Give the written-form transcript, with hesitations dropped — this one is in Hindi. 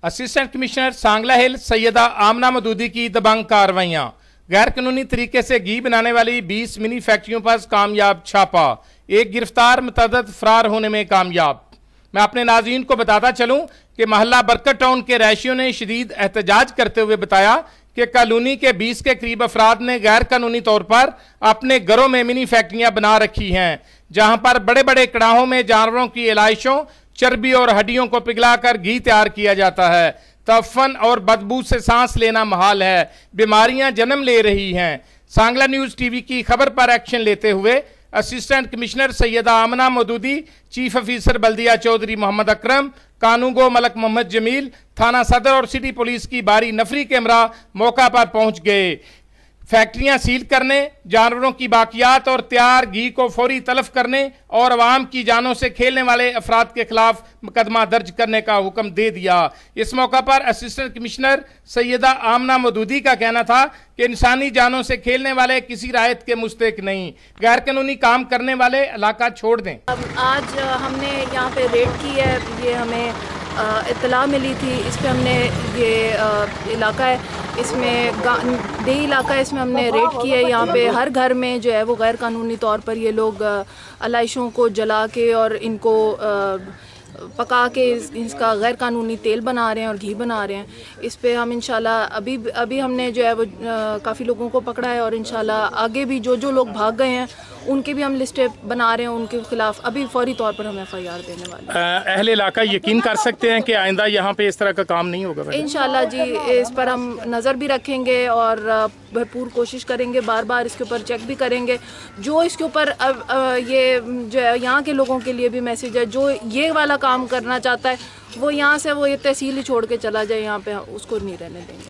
Assistant commissioner Sangla hill Syeda Amna Maududi की दबंग कार्रवाइयां। गैर कानूनी तरीके से घी बनाने वाली 20 मिनी फैक्ट्रियों पर कामयाब छापा। एक गिरफ्तार मुतअद्दिद फरार होने में कामयाब। मैं अपने नाज़रीन को बताता चलूं कि महल्ला बरकत टाउन के रैशियों ने शदीद एहतजाज करते हुए बताया कि कॉलोनी के 20 के करीब अफराद ने गैर कानूनी तौर पर अपने घरों में मिनी फैक्ट्रियां बना रखी हैं, जहां पर बड़े बड़े कड़ाहों में जानवरों की इलाइशों, चर्बी और हड्डियों को पिघलाकर घी तैयार किया जाता है। तफन और बदबू से सांस लेना महाल है, बीमारियां जन्म ले रही हैं। सांगला न्यूज टीवी की खबर पर एक्शन लेते हुए assistant commissioner Syeda Amna Maududi, chief officer बल्दिया चौधरी मोहम्मद अकरम, कानूगो मलक मोहम्मद जमील, थाना सदर और सिटी पुलिस की बारी नफरी के हमरा मौका पर पहुंच गए। फैक्ट्रियां सील करने, जानवरों की बाकियात और तैयार घी को फौरी तलफ करने और अवाम की जानों से खेलने वाले अफराद के खिलाफ मुकदमा दर्ज करने का हुक्म दे दिया। इस मौका पर असिस्टेंट कमिश्नर सैयदा आमना मदूदी का कहना था कि इंसानी जानों से खेलने वाले किसी रायत के मुस्तहिक नहीं, गैर कानूनी काम करने वाले इलाका छोड़ दें। आज हमने यहाँ पे रेड की है, ये हमें इत्तला मिली थी। इस पर हमने ये इलाका है, इसमें देही इलाका है, इसमें हमने रेड की है। यहाँ पे हर घर में जो है वो गैर कानूनी तौर पर ये लोग अलाइशों को जला के और इनको पका के इसका गैर कानूनी तेल बना रहे हैं और घी बना रहे हैं। इस पे हम इंशाल्लाह अभी हमने जो है वो काफ़ी लोगों को पकड़ा है और इंशाल्लाह आगे भी जो लोग भाग गए हैं उनकी भी हम लिस्टें बना रहे हैं, उनके खिलाफ अभी फौरी तौर पर हम FIR देने वाले हैं। अहले इलाका यकीन कर सकते हैं कि आइंदा यहाँ पे इस तरह का काम नहीं होगा? इंशाल्लाह जी, इस पर हम नज़र भी रखेंगे और भरपूर कोशिश करेंगे, बार बार इसके ऊपर चेक भी करेंगे। जो इसके ऊपर ये जो है यहाँ के लोगों के लिए भी मैसेज है, जो ये वाला काम करना चाहता है वो यहाँ से वो ये तहसील ही छोड़ के चला जाए, यहाँ पे उसको नहीं रहने देंगे।